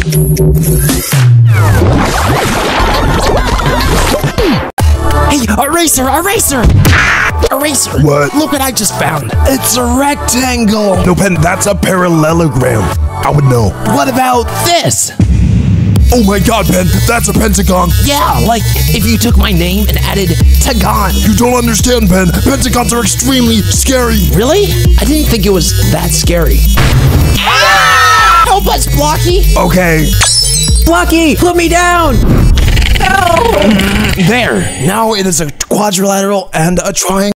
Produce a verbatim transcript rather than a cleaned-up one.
Hey, eraser, eraser! Eraser! What? Look what I just found. It's a rectangle. No, Ben, that's a parallelogram. I would know. What about this? Oh my god, Ben, that's a pentagon. Yeah, like if you took my name and added Tagon. You don't understand, Ben. Pentagons are extremely scary. Really? I didn't think it was that scary. Ah! Help us, Blocky! Okay. Blocky, put me down! No! There. Now it is a quadrilateral and a triangle.